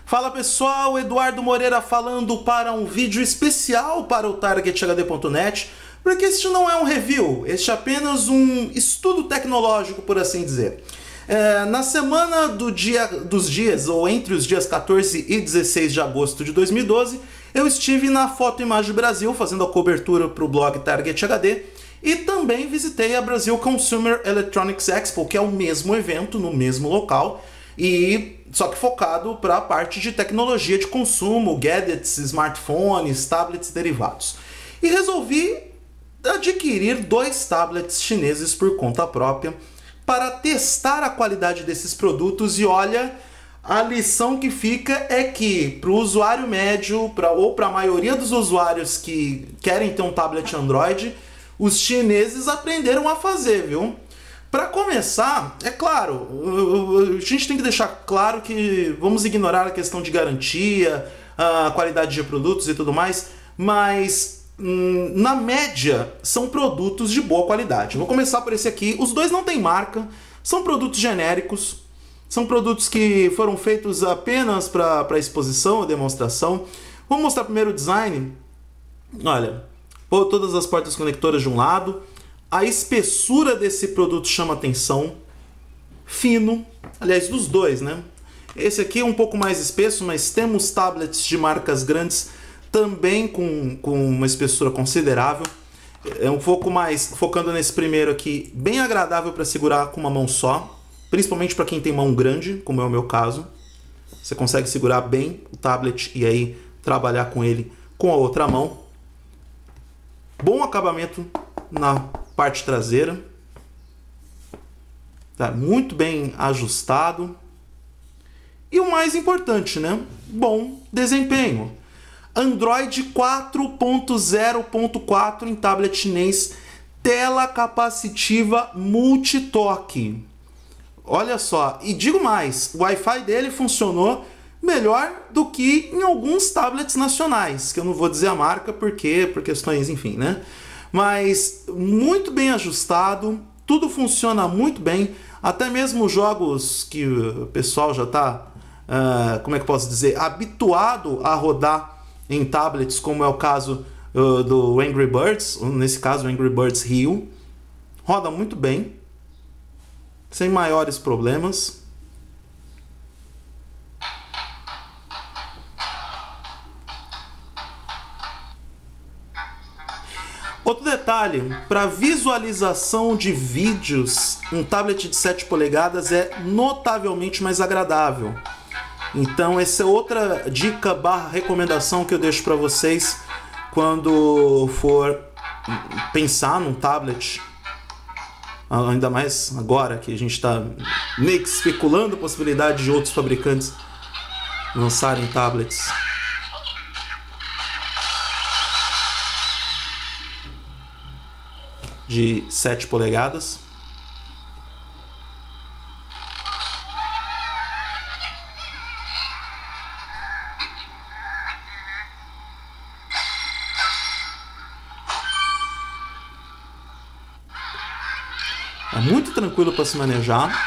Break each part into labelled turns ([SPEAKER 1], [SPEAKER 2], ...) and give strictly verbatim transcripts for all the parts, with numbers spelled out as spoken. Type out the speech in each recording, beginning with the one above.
[SPEAKER 1] Fala pessoal, Eduardo Moreira falando para um vídeo especial para o Target H D ponto net, porque este não é um review, este é apenas um estudo tecnológico, por assim dizer. É, na semana do dia, dos dias, ou entre os dias quatorze e dezesseis de agosto de dois mil e doze, eu estive na Foto Imagem Brasil fazendo a cobertura para o blog Target H D e também visitei a Brasil Consumer Electronics Expo, que é o mesmo evento, no mesmo local, e só que focado para a parte de tecnologia de consumo, gadgets, smartphones, tablets e derivados. E resolvi adquirir dois tablets chineses por conta própria para testar a qualidade desses produtos e olha, a lição que fica é que para o usuário médio, pra, ou para a maioria dos usuários que querem ter um tablet Android, os chineses aprenderam a fazer, viu? Para começar, é claro, a gente tem que deixar claro que vamos ignorar a questão de garantia, a qualidade de produtos e tudo mais, mas hum, na média são produtos de boa qualidade. Vou começar por esse aqui. Os dois não têm marca, são produtos genéricos, são produtos que foram feitos apenas para exposição ou demonstração. Vamos mostrar primeiro o design. Olha, pô, todas as portas conectoras de um lado. A espessura desse produto chama atenção, fino, aliás, dos dois, né? Esse aqui é um pouco mais espesso, mas temos tablets de marcas grandes também com, com uma espessura considerável. É um pouco mais, focando nesse primeiro aqui, bem agradável para segurar com uma mão só, principalmente para quem tem mão grande, como é o meu caso. Você consegue segurar bem o tablet e aí trabalhar com ele com a outra mão. Bom acabamento na parte traseira, tá muito bem ajustado e o mais importante, né? Bom desempenho. Android quatro ponto zero ponto quatro em tablet chinês, tela capacitiva multitoque. Olha só, e digo mais, o Wi-Fi dele funcionou melhor do que em alguns tablets nacionais, que eu não vou dizer a marca porque por questões, enfim, né? Mas muito bem ajustado, tudo funciona muito bem, até mesmo jogos que o pessoal já está, uh, como é que eu posso dizer, habituado a rodar em tablets, como é o caso uh, do Angry Birds, nesse caso o Angry Birds Rio, roda muito bem, sem maiores problemas. Outro detalhe, para visualização de vídeos, um tablet de sete polegadas é notavelmente mais agradável. Então essa é outra dica barra recomendação que eu deixo para vocês quando for pensar num tablet. Ainda mais agora que a gente está meio que especulando a possibilidade de outros fabricantes lançarem tablets. De sete polegadas. É muito tranquilo para se manejar.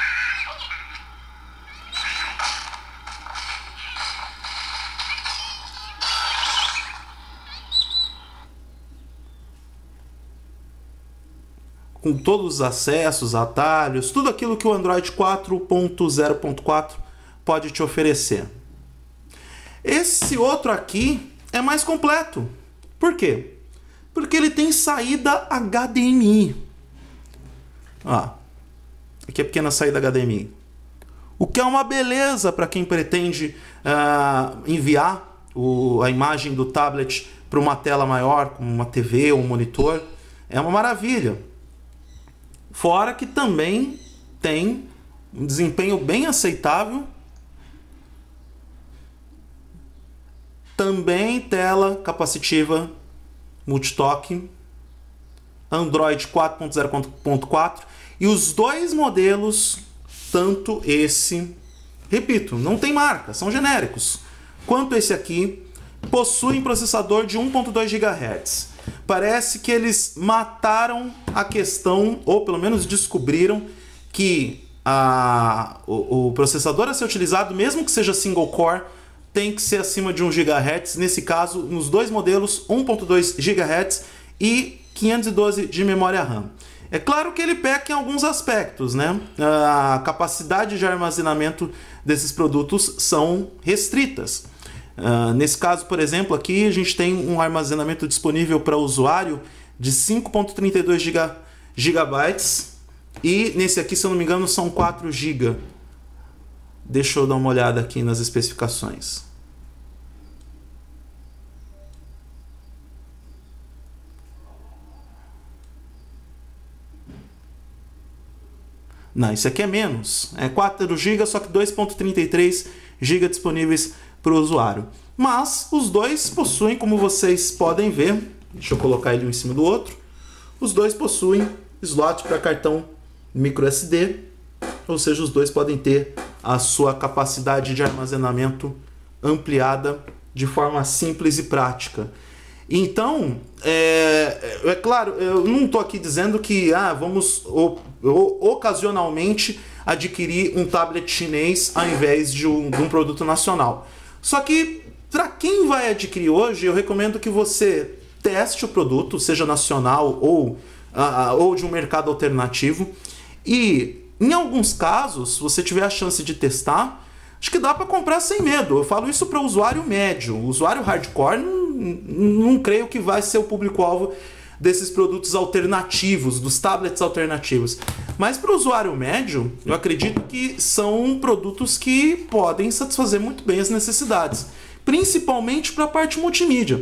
[SPEAKER 1] Com todos os acessos, atalhos, tudo aquilo que o Android quatro ponto zero ponto quatro pode te oferecer. Esse outro aqui é mais completo. Por quê? Porque ele tem saída H D M I. Ó, aqui é a pequena saída H D M I. O que é uma beleza para quem pretende uh, enviar o, a imagem do tablet para uma tela maior, como uma T V ou um monitor. É uma maravilha. Fora que também tem um desempenho bem aceitável. Também tela capacitiva multitoque. Android quatro ponto zero ponto quatro. E os dois modelos, tanto esse, repito, não tem marca, são genéricos, quanto esse aqui, possuem processador de um ponto dois gigahertz. Parece que eles mataram a questão, ou pelo menos descobriram que a, o, o processador a ser utilizado, mesmo que seja single core, tem que ser acima de um gigahertz, nesse caso, nos dois modelos, um ponto dois gigahertz e quinhentos e doze de memória RAM. É claro que ele peca em alguns aspectos, né? A capacidade de armazenamento desses produtos são restritas. Uh, nesse caso, por exemplo, aqui a gente tem um armazenamento disponível para o usuário de cinco ponto trinta e dois gigabytes e nesse aqui, se eu não me engano, são quatro gigas. Deixa eu dar uma olhada aqui nas especificações. Não, isso aqui é menos. É quatro gigas, só que dois ponto trinta e três gigas disponíveis para o usuário. Mas os dois possuem, como vocês podem ver, deixa eu colocar ele um em cima do outro, os dois possuem slot para cartão micro S D, ou seja, os dois podem ter a sua capacidade de armazenamento ampliada de forma simples e prática. Então, é, é claro, eu não estou aqui dizendo que ah, vamos o, o, ocasionalmente adquirir um tablet chinês ao invés de um, de um produto nacional. Só que, para quem vai adquirir hoje, eu recomendo que você teste o produto, seja nacional ou, uh, ou de um mercado alternativo. E, em alguns casos, se você tiver a chance de testar, acho que dá para comprar sem medo. Eu falo isso para o usuário médio. O usuário hardcore, não, não creio que vai ser o público-alvo desses produtos alternativos, dos tablets alternativos. Mas para o usuário médio, eu acredito que são produtos que podem satisfazer muito bem as necessidades, principalmente para a parte multimídia.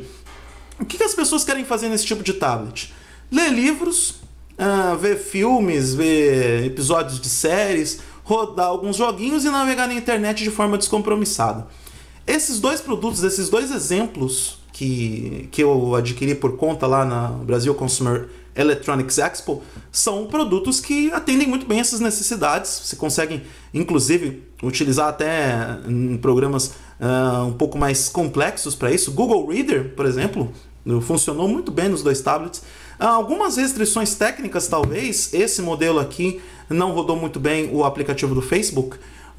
[SPEAKER 1] O que, que as pessoas querem fazer nesse tipo de tablet? Ler livros, uh, ver filmes, ver episódios de séries, rodar alguns joguinhos e navegar na internet de forma descompromissada. Esses dois produtos, esses dois exemplos que, que eu adquiri por conta lá na Brasil Consumer Electronics Expo, são produtos que atendem muito bem essas necessidades. Você consegue, inclusive, utilizar até em programas uh, um pouco mais complexos para isso. Google Reader, por exemplo, funcionou muito bem nos dois tablets. Uh, algumas restrições técnicas, talvez. Esse modelo aqui não rodou muito bem o aplicativo do Facebook,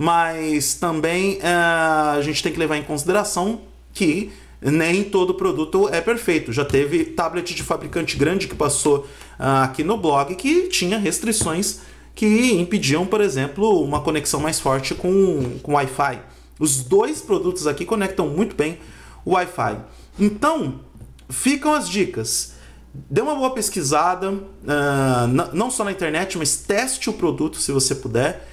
[SPEAKER 1] mas também uh, a gente tem que levar em consideração que nem todo produto é perfeito. Já teve tablet de fabricante grande que passou uh, aqui no blog que tinha restrições que impediam, por exemplo, uma conexão mais forte com, com Wi-Fi. Os dois produtos aqui conectam muito bem o Wi-Fi. Então, ficam as dicas. Dê uma boa pesquisada, uh, não só na internet, mas teste o produto se você puder.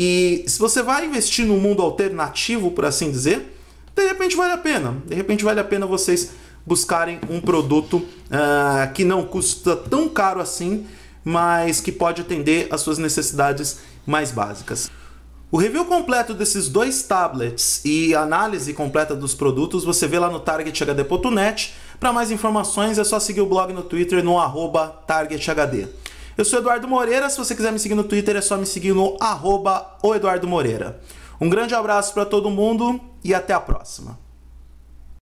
[SPEAKER 1] E se você vai investir num mundo alternativo, por assim dizer, de repente vale a pena. De repente vale a pena vocês buscarem um produto uh, que não custa tão caro assim, mas que pode atender às suas necessidades mais básicas. O review completo desses dois tablets e a análise completa dos produtos você vê lá no target h d ponto net. Para mais informações é só seguir o blog no Twitter no arroba target h d. Eu sou Eduardo Moreira, se você quiser me seguir no Twitter é só me seguir no arroba o Eduardo Moreira. Um grande abraço para todo mundo e até a próxima.